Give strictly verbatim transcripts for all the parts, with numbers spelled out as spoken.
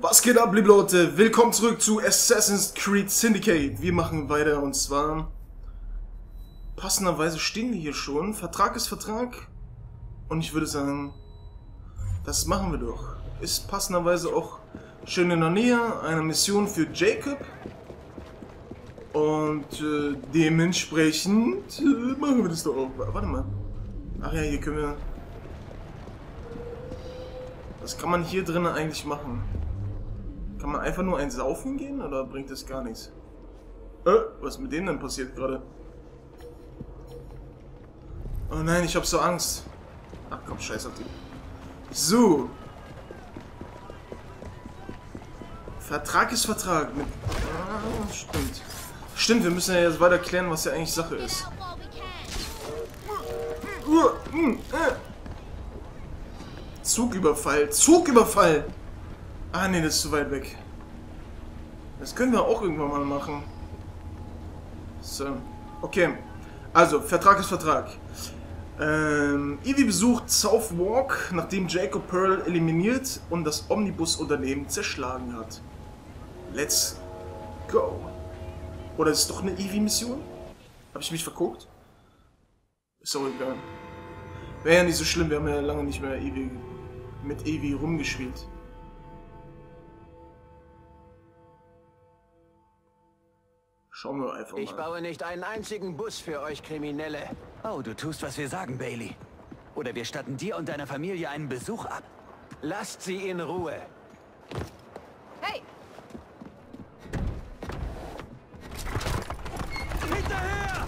Was geht ab, liebe Leute? Willkommen zurück zu Assassin's Creed Syndicate. Wir machen weiter und zwar passenderweise stehen wir hier schon. Vertrag ist Vertrag und ich würde sagen, das machen wir doch. Ist passenderweise auch schön in der Nähe, eine Mission für Jacob und äh, dementsprechend äh, machen wir das doch auch. Warte mal. Ach ja, hier können wir... Was kann man hier drinnen eigentlich machen? Kann man einfach nur ein Saufen gehen oder bringt das gar nichts? Äh, was ist mit denen denn passiert gerade? Oh nein, ich hab so Angst. Ach komm, scheiß auf die. So. Vertrag ist Vertrag. Mit ah, stimmt. Stimmt, wir müssen ja jetzt weiter klären, was ja eigentlich Sache ist. Uh, mm, äh. Zugüberfall. Zugüberfall! Ah ne, das ist zu weit weg. Das können wir auch irgendwann mal machen. So. Okay. Also, Vertrag ist Vertrag. Ähm, Evie besucht Southwark, nachdem Jacob Pearl eliminiert und das Omnibus-Unternehmen zerschlagen hat. Let's go. Oder ist es doch eine Evie-Mission? Habe ich mich verguckt? Ist auch egal. Wäre ja nicht so schlimm, wir haben ja lange nicht mehr Evie, mit Evie rumgespielt. Schauen wir einfach mal. Ich baue nicht einen einzigen Bus für euch Kriminelle. Oh, du tust, was wir sagen, Bailey. Oder wir statten dir und deiner Familie einen Besuch ab. Lasst sie in Ruhe. Hey! Hinterher!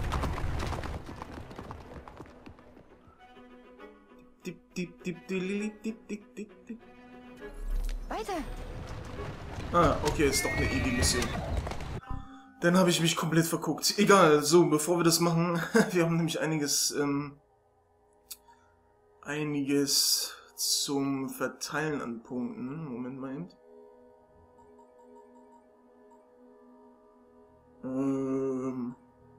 Dip, dip, dip, dip, dip, dip, dip, dip. Weiter! Ah, okay, ist doch eine Evie-Mission. Dann habe ich mich komplett verguckt. Egal, so, bevor wir das machen, wir haben nämlich einiges, ähm, einiges zum Verteilen an Punkten. Moment mal eben. Ähm,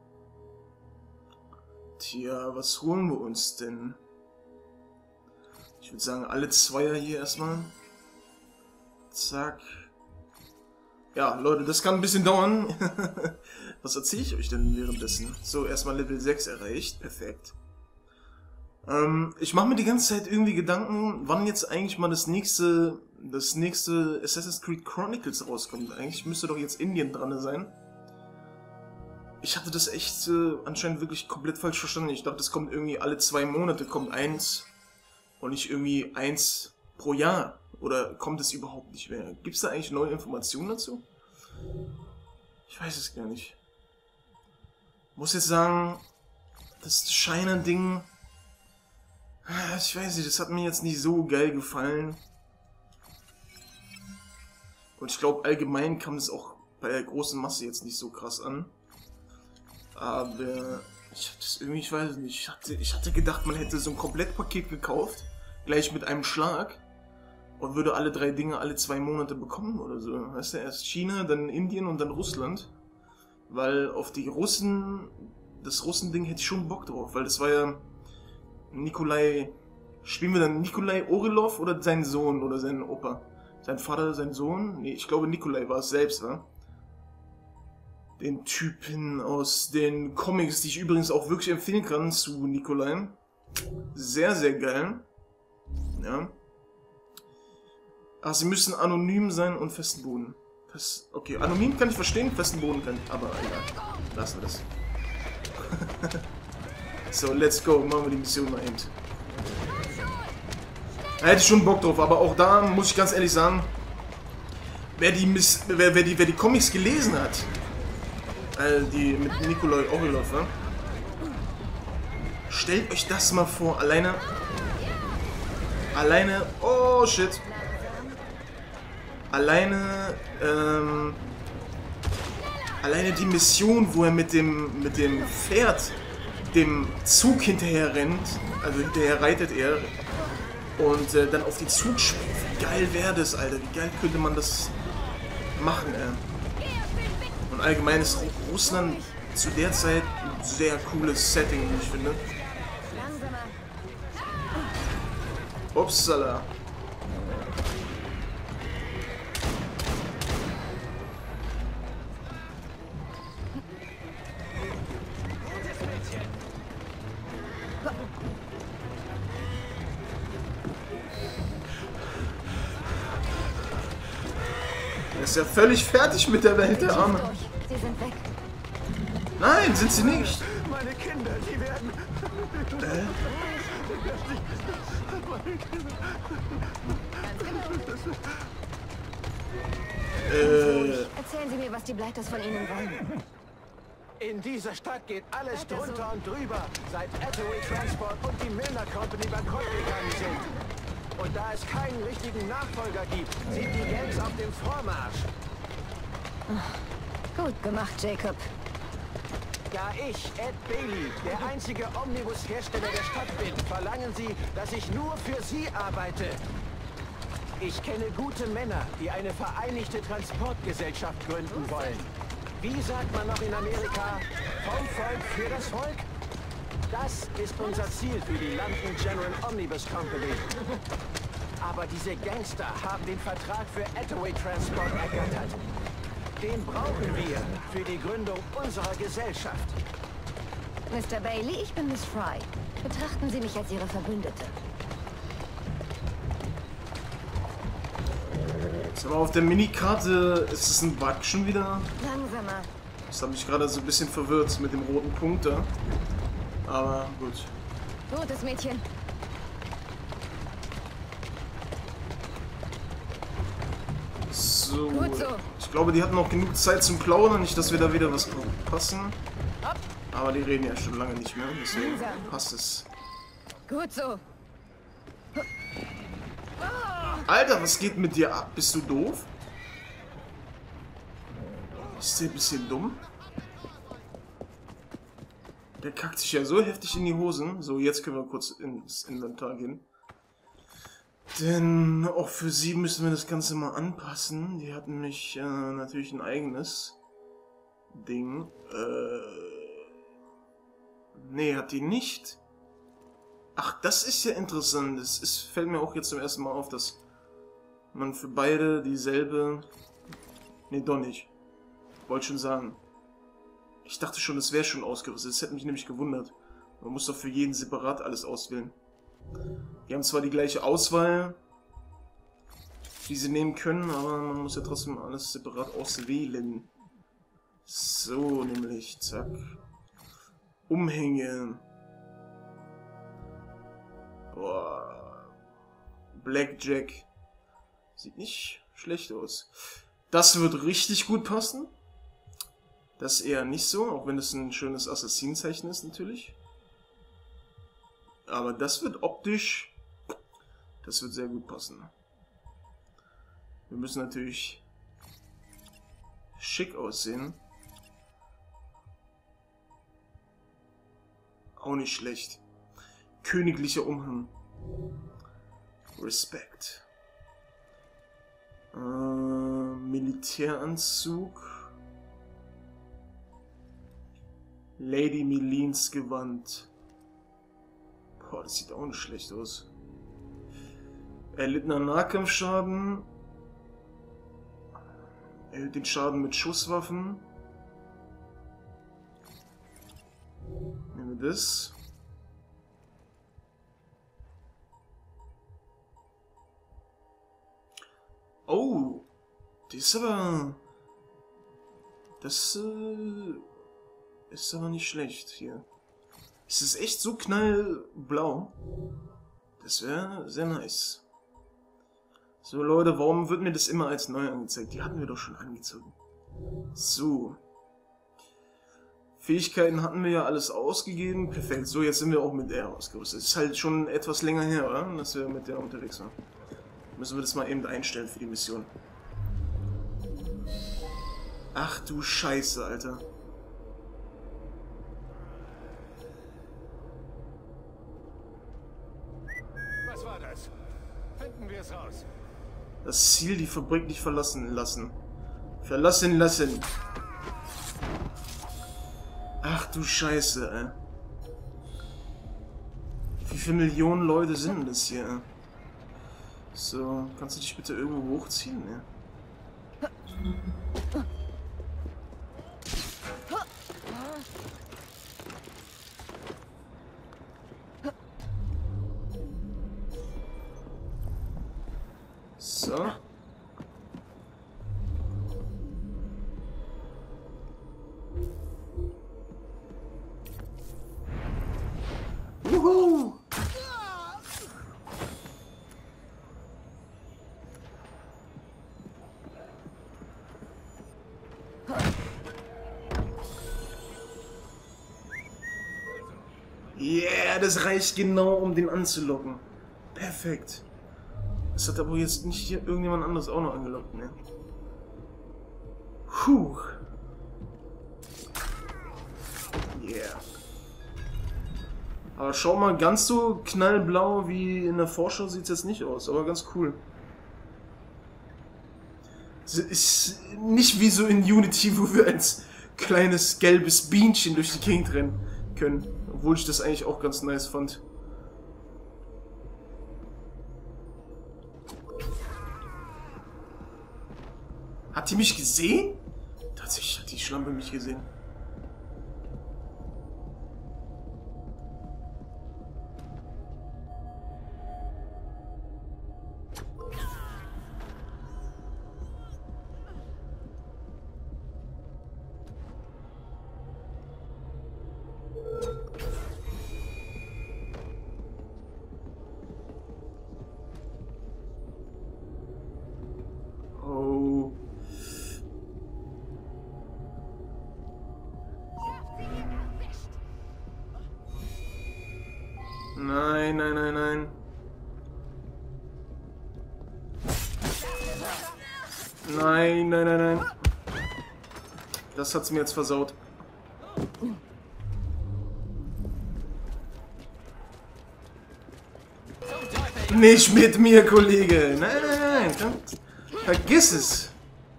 tja, was holen wir uns denn? Ich würde sagen, alle Zweier hier erstmal. Zack. Ja, Leute, das kann ein bisschen dauern. Was erzähle ich euch denn währenddessen? So, erstmal Level sechs erreicht. Perfekt. Ähm, ich mache mir die ganze Zeit irgendwie Gedanken, wann jetzt eigentlich mal das nächste, das nächste Assassin's Creed Chronicles rauskommt. Eigentlich müsste doch jetzt Indien dran sein. Ich hatte das echt äh, anscheinend wirklich komplett falsch verstanden. Ich dachte, es kommt irgendwie alle zwei Monate kommt eins und nicht irgendwie eins pro Jahr. Oder kommt es überhaupt nicht mehr? Gibt es da eigentlich neue Informationen dazu? Ich weiß es gar nicht. Muss jetzt sagen, das Shiner-Ding, ich weiß nicht, das hat mir jetzt nicht so geil gefallen. Und ich glaube, allgemein kam es auch bei der großen Masse jetzt nicht so krass an. Aber ich hatte es irgendwie, ich weiß nicht, ich hatte, ich hatte gedacht, man hätte so ein Komplettpaket gekauft, gleich mit einem Schlag. Und würde alle drei Dinge alle zwei Monate bekommen oder so. Weißt du, erst China, dann Indien und dann Russland. Weil auf die Russen, das Russen-Ding hätte ich schon Bock drauf. Weil das war ja Nikolai, spielen wir dann Nikolai Orelov oder sein Sohn oder sein Opa? Sein Vater, sein Sohn? Nee, ich glaube Nikolai war es selbst, wa? Den Typen aus den Comics, die ich übrigens auch wirklich empfehlen kann zu Nikolai. Sehr, sehr geil. Ja. Ach, sie müssen anonym sein und festen Boden. Das, okay, anonym kann ich verstehen, festen Boden kann ich, aber egal. Lassen wir das. So, let's go, machen wir die Mission mal eben. Da hätte ich schon Bock drauf, aber auch da muss ich ganz ehrlich sagen, wer die, Miss, wer, wer die, wer die Comics gelesen hat, äh, die mit Nikolai Orelov, ja? Stellt euch das mal vor, alleine, alleine, oh shit. Alleine, ähm, alleine die Mission, wo er mit dem, mit dem Pferd dem Zug hinterher rennt, also hinterher reitet er und äh, dann auf die Zug springt. Wie geil wäre das, Alter? Wie geil könnte man das machen, ey? Und allgemein ist Russland zu der Zeit ein sehr cooles Setting, wie ich finde. Upsala. ist ja völlig fertig mit der Welt, der Arme. Sie sind weg. Nein, sind sie nicht. Meine Kinder, die werden... Äh? Äh... Erzählen Sie mir, was die Blighters von Ihnen wollen. In dieser Stadt geht alles Weiter so. drunter und drüber, seit Attaway Transport und die Milner Company bankrott gegangen sind. Und da es keinen richtigen Nachfolger gibt, sind die Gangs auf dem Vormarsch. Gut gemacht, Jacob. Da ich, Ed Bailey, der einzige Omnibus-Hersteller der Stadt bin, verlangen Sie, dass ich nur für Sie arbeite. Ich kenne gute Männer, die eine vereinigte Transportgesellschaft gründen wollen. Wie sagt man noch in Amerika? Vom Volk für das Volk? Das ist unser Ziel für die London General Omnibus Company. Aber diese Gangster haben den Vertrag für Attaway Transport ergattert. Den brauchen wir für die Gründung unserer Gesellschaft. Mister Bailey, ich bin Miss Fry. Betrachten Sie mich als Ihre Verbündete. Ist aber auf der Minikarte, ist es ein Bug schon wieder? Langsamer. Das hat mich gerade so ein bisschen verwirrt mit dem roten Punkt da. Aber gut. Gutes Mädchen. So. Gut so. Ich glaube, die hatten noch genug Zeit zum Plaudern, nicht, dass wir da wieder was passen. Hopp. Aber die reden ja schon lange nicht mehr, deswegen Langsam. passt es. Gut so. Alter, was geht mit dir ab? Bist du doof? Ist der ein bisschen dumm? Der kackt sich ja so heftig in die Hosen. So, jetzt können wir kurz ins Inventar gehen. Denn auch für sie müssen wir das Ganze mal anpassen. Die hatten nämlich äh, natürlich ein eigenes Ding. Äh, nee, hat die nicht. Ach, das ist ja interessant. Das ist, fällt mir auch jetzt zum ersten Mal auf, dass man für beide dieselbe... Nee, doch nicht. Wollte schon sagen. Ich dachte schon, das wäre schon ausgerüstet. Das hätte mich nämlich gewundert. Man muss doch für jeden separat alles auswählen. Die haben zwar die gleiche Auswahl, die sie nehmen können, aber man muss ja trotzdem alles separat auswählen. So, nämlich, zack. Umhänge. Boah. Blackjack. Sieht nicht schlecht aus. Das wird richtig gut passen. Das eher nicht so, auch wenn es ein schönes Assassinenzeichen ist natürlich. Aber das wird optisch, das wird sehr gut passen. Wir müssen natürlich schick aussehen. Auch nicht schlecht. Königlicher Umhang. Respekt. Äh, Militäranzug. Lady Melines Gewand. Boah, das sieht auch nicht schlecht aus. Erlittener Nahkampfschaden. Erhöht den Schaden mit Schusswaffen. Nehmen wir das. Oh, das ist aber... Das äh, ist aber nicht schlecht hier. Es ist echt so knallblau. Das wäre sehr nice. So Leute, warum wird mir das immer als neu angezeigt? Die hatten wir doch schon angezogen. So. Fähigkeiten hatten wir ja alles ausgegeben. Perfekt. So, jetzt sind wir auch mit der ausgerüstet. Es ist halt schon etwas länger her, oder? Dass wir mit der unterwegs waren. Müssen wir das mal eben einstellen für die Mission. Ach du Scheiße, Alter. Was war das? Finden wir es raus. Das Ziel, die Fabrik nicht verlassen lassen. Verlassen lassen. Ach du Scheiße, ey. Wie viele Millionen Leute sind denn das hier, ey? So, kannst du dich bitte irgendwo hochziehen, ne? So. Ja, das reicht genau, um den anzulocken. Perfekt. Das hat aber jetzt nicht hier irgendjemand anderes auch noch angelockt, ne? Puh. Yeah. Aber schau mal, ganz so knallblau wie in der Vorschau sieht es jetzt nicht aus, aber ganz cool. Es ist nicht wie so in Unity, wo wir als kleines gelbes Bienchen durch die Gegend rennen können. Obwohl ich das eigentlich auch ganz nice fand. Hat die mich gesehen? Tatsächlich hat die Schlampe mich gesehen. Nein, nein, nein, nein. Nein, nein, nein, nein. Das hat's mir jetzt versaut. Nicht mit mir, Kollege. Nein, nein, nein. Komm. Vergiss es.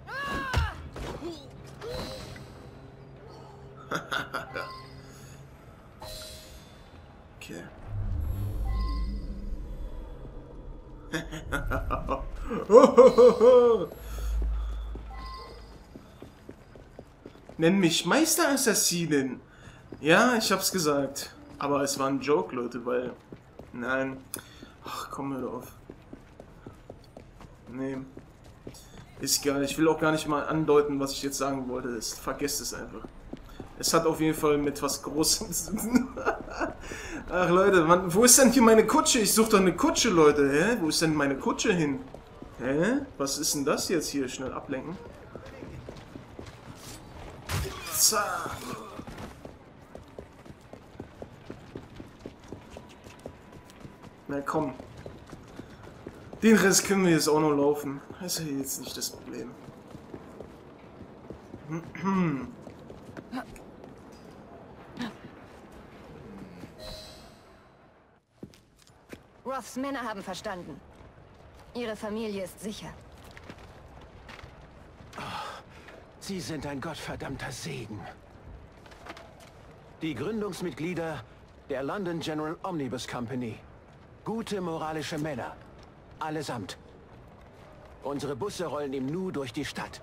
Okay. Nenn mich Meisterassassinen. Ja, ich hab's gesagt. Aber es war ein Joke, Leute, weil... Nein. Ach, komm, hör auf. Nee. Ist geil. Ich will auch gar nicht mal andeuten, was ich jetzt sagen wollte. Das, vergesst es einfach. Es hat auf jeden Fall mit was Großem zu tun. Ach, Leute, Mann, wo ist denn hier meine Kutsche? Ich suche doch eine Kutsche, Leute. Hä? Wo ist denn meine Kutsche hin? Hä? Was ist denn das jetzt hier? Schnell ablenken. Zack. Na komm. Den Rest können wir jetzt auch noch laufen. Das ist ja jetzt nicht das Problem. Roths Männer haben verstanden. Ihre Familie ist sicher. Sie sind ein gottverdammter Segen. Die Gründungsmitglieder der London General Omnibus Company. Gute moralische Männer. Allesamt. Unsere Busse rollen im Nu durch die Stadt.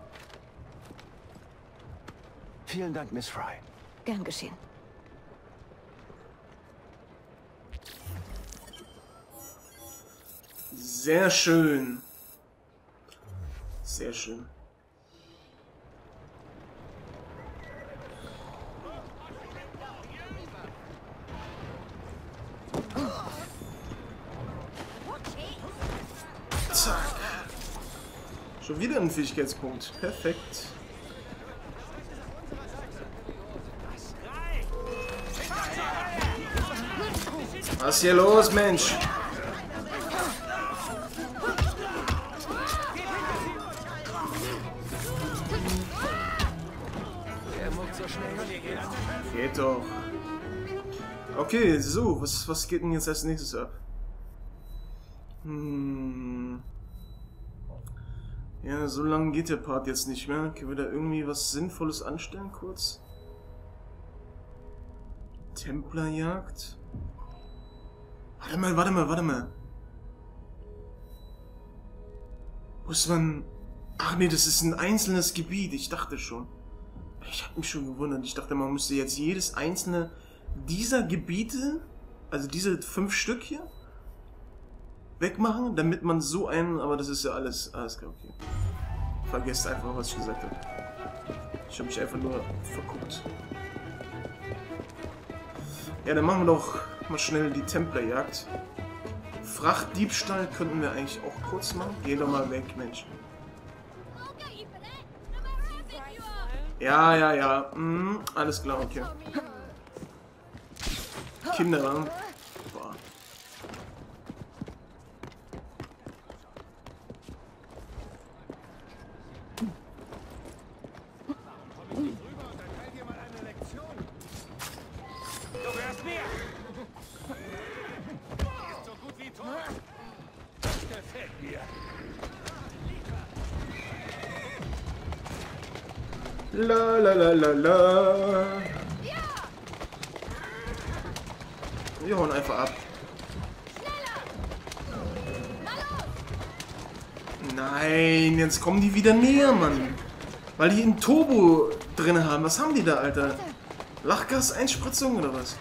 Vielen Dank, Miss Fry. Gern geschehen. Sehr schön. Sehr schön. Zack. Schon wieder ein Fähigkeitspunkt. Perfekt. Was ist hier los, Mensch? Geht doch. Okay, so, was, was geht denn jetzt als nächstes ab? Hm. Ja, so lange geht der Part jetzt nicht mehr. Können wir da irgendwie was Sinnvolles anstellen, kurz? Templerjagd? Warte mal, warte mal, warte mal. Muss man... Ach nee, das ist ein einzelnes Gebiet. Ich dachte schon. Ich habe mich schon gewundert. Ich dachte, man müsste jetzt jedes einzelne dieser Gebiete, also diese fünf Stück hier, wegmachen, damit man so einen... Aber das ist ja alles... Alles klar, okay. Vergesst einfach, was ich gesagt habe. Ich habe mich einfach nur verguckt. Ja, dann machen wir doch mal schnell die Templerjagd. Frachtdiebstahl könnten wir eigentlich auch kurz machen. Geh doch mal weg, Mensch. Ja, ja, ja. Hm, alles klar, okay. Kinder, La la la la la. Wir hauen einfach ab. Nein, jetzt kommen die wieder näher, Mann. Weil die einen Turbo drin haben. Was haben die da, Alter? Lachgas-Einspritzung oder was?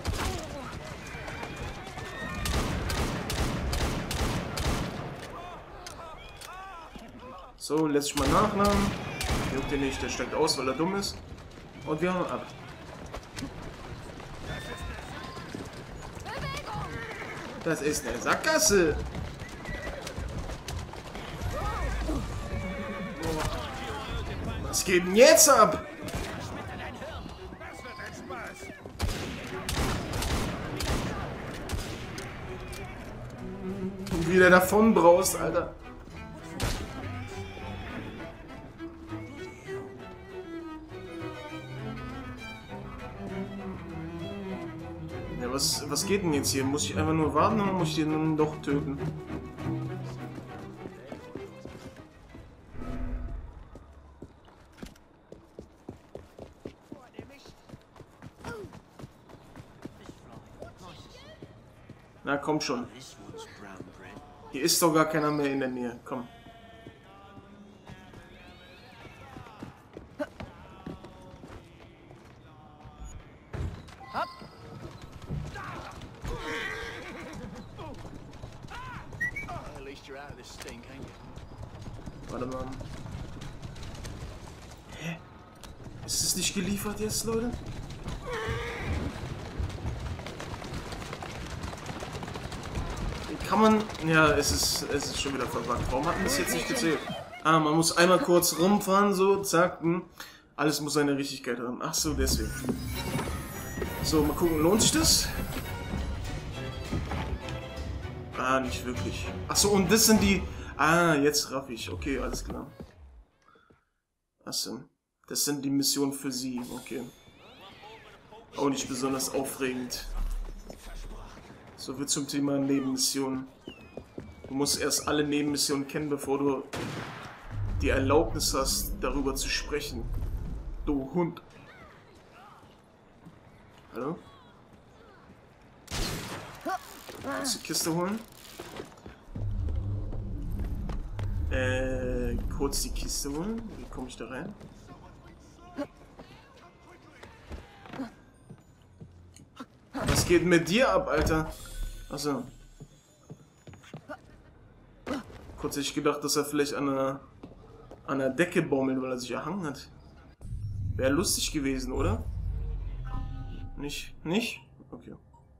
So, lässt sich mal nachladen. Juckt den nicht, der steigt aus, weil er dumm ist. Und wir hauen ab. Das ist eine Sackgasse. Was geht denn jetzt ab? Und wie der davon braust, Alter. Ja, was, was geht denn jetzt hier? Muss ich einfach nur warten oder muss ich den dann doch töten? Na komm schon. Hier ist doch gar keiner mehr in der Nähe. Komm. Warte mal. Hä? Ist es nicht geliefert jetzt, Leute? Kann man... Ja, es ist, es ist schon wieder verbuggt. Warum hat man das jetzt nicht gezählt? Ah, man muss einmal kurz rumfahren, so, zack. Hm. Alles muss seine Richtigkeit haben. Ach so, deswegen. So, mal gucken, lohnt sich das? Ah, nicht wirklich. Ach so, und das sind die... Ah, jetzt raff ich. Okay, alles klar. Ach so. Das sind die Missionen für sie. Okay. Auch nicht besonders aufregend. So viel zum Thema Nebenmissionen. Du musst erst alle Nebenmissionen kennen, bevor du die Erlaubnis hast, darüber zu sprechen. Du Hund. Hallo? Kannst du die Kiste holen? Äh, kurz die Kiste holen. Wie komme ich da rein? Was geht mit dir ab, Alter? Achso. Kurz hätte ich gedacht, dass er vielleicht an einer, an der Decke baumelt, weil er sich erhangen hat. Wäre lustig gewesen, oder? Nicht? Nicht? Okay.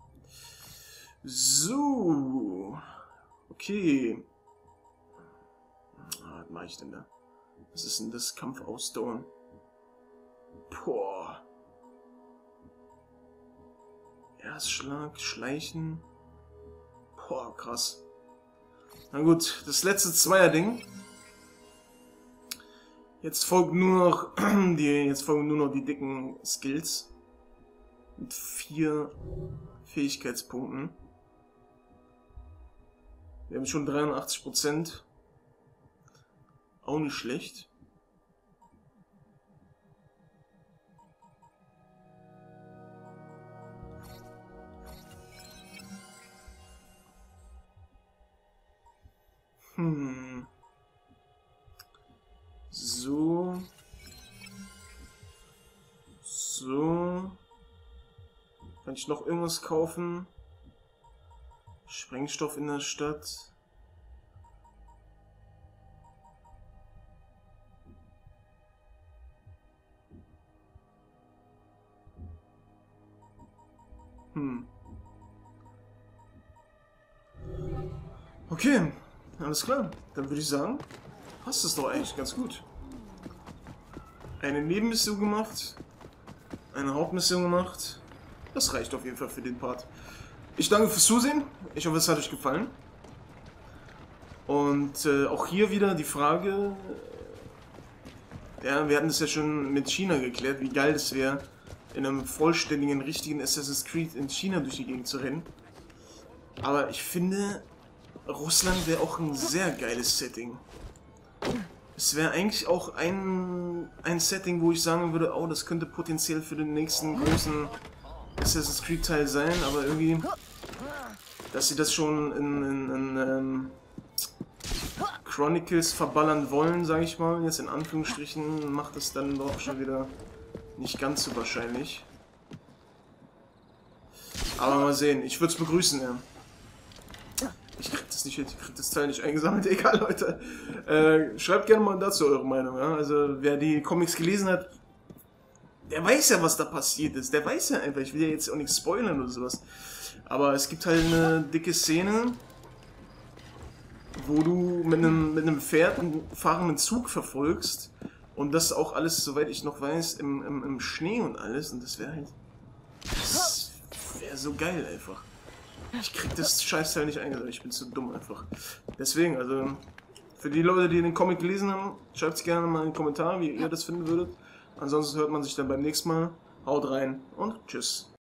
So. Okay. Ah, was mache ich denn da? Was ist denn das? Kampf ausdauern. Boah. Erstschlag, Schleichen. Boah, krass. Na gut, das letzte Zweier-Ding. Jetzt folgen nur noch die, jetzt folgen nur noch die dicken Skills. Mit vier Fähigkeitspunkten. Wir haben schon dreiundachtzig Prozent. Auch nicht schlecht. Hm. So. So. Kann ich noch irgendwas kaufen? Sprengstoff in der Stadt. Hm. Okay. Alles klar, dann würde ich sagen, passt es doch eigentlich ganz gut. Eine Nebenmission gemacht, eine Hauptmission gemacht, das reicht auf jeden Fall für den Part. Ich danke fürs Zusehen, ich hoffe es hat euch gefallen. Und äh, auch hier wieder die Frage, ja, wir hatten es ja schon mit China geklärt, wie geil es wäre, in einem vollständigen, richtigen Assassin's Creed in China durch die Gegend zu rennen. Aber ich finde... Russland wäre auch ein sehr geiles Setting. es wäre eigentlich auch ein, ein Setting, wo ich sagen würde, oh, das könnte potenziell für den nächsten großen Assassin's Creed Teil sein, aber irgendwie, dass sie das schon in, in, in ähm, Chronicles verballern wollen, sage ich mal, jetzt in Anführungsstrichen, macht es dann doch schon wieder nicht ganz so wahrscheinlich. Aber mal sehen, ich würde es begrüßen, ja. Ich krieg das nicht, ich krieg das Teil nicht eingesammelt, egal, Leute. Äh, schreibt gerne mal dazu eure Meinung, ja. Also, wer die Comics gelesen hat, der weiß ja, was da passiert ist. Der weiß ja einfach, ich will ja jetzt auch nichts spoilern oder sowas. Aber es gibt halt eine dicke Szene, wo du mit einem, mit einem Pferd einen fahrenden Zug verfolgst. Und das auch alles, soweit ich noch weiß, im, im, im Schnee und alles. Und das wäre halt... Das wäre so geil einfach. Ich krieg das Scheißteil nicht eingesammelt, ich bin zu dumm einfach. Deswegen, also, für die Leute, die den Comic gelesen haben, schreibt es gerne mal in den Kommentaren, wie ihr das finden würdet. Ansonsten hört man sich dann beim nächsten Mal. Haut rein und tschüss.